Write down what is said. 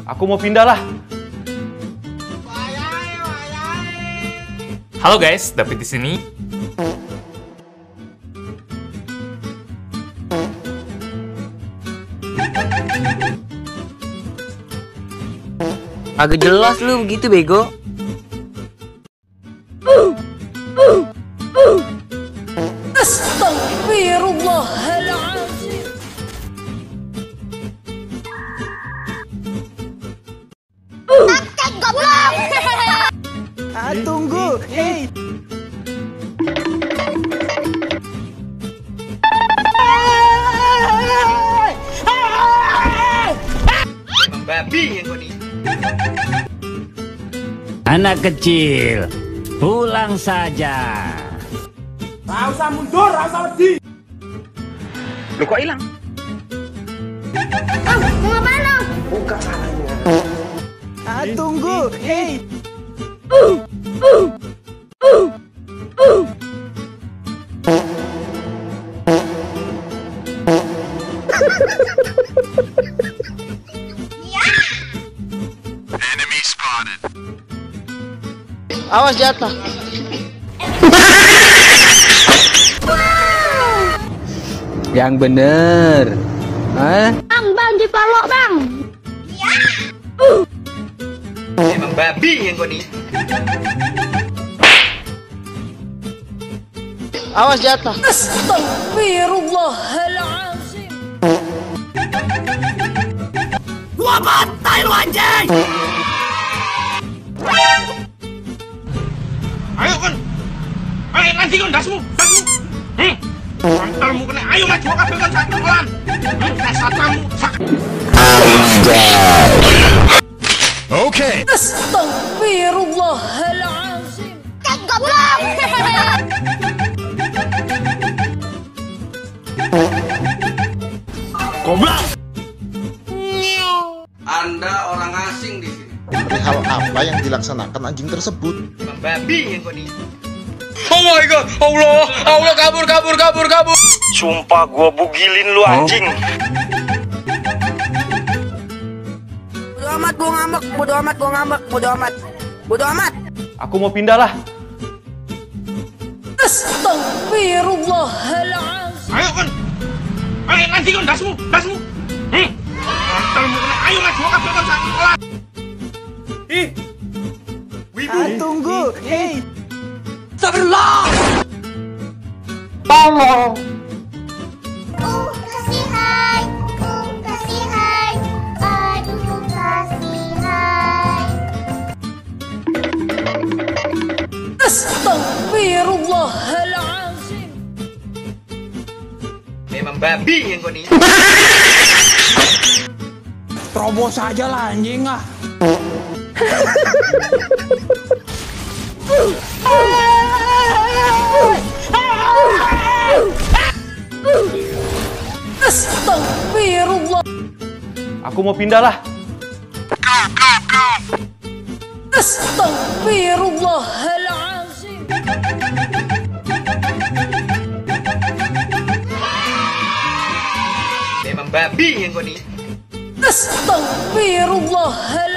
Aku mau pindah lah. Halo guys, David di sini. Agak jelas lu begitu bego. Astagfirullahaladzim. Tunggu, hei. Emang babi yang gue nih. Anak kecil, pulang saja. Gak usah mundur, gak usah wedi. Lu kok hilang? Mau ngapain lo? Buka salahnya. Tunggu, hei. Awas jatuh. Yang bener. Bang, dipalok bang. Emang babi yang gue nih. Awas jatuh. Astagfirullahaladzim. Gua bantai lu anjing. Ayo kan. Ayo nanti kan dasmu. Mantalmu kena. Ayo maju kabel kan satu pelan. Satamu. Oke. Astagfirullahaladzim. Goblok. Goblok. Anda orang asing di sini. Hal apa yang dilaksanakan anjing tersebut? Emang babi yang gue nih. Oh my god, Allah kabur. Sumpah gua bugilin lu anjing. Bodo amat. Aku mau pindah lah. Astagfirullahaladzim. Ayo kan. Ayo nanti kan dasmu. Mantalmu kena. Ayo maju kabel kan satu pelan. Wibu. Tunggu, hei. Kasih hai. Aduh kasih hai. Astagfirullahaladzim. Memang babi yang gue nih. Terobos aja lah anjing ah. Astagfirullah. Aku mau pindah lah. Astagfirullahaladzim. Memang babi yang gue nih. Astagfirullahaladzim.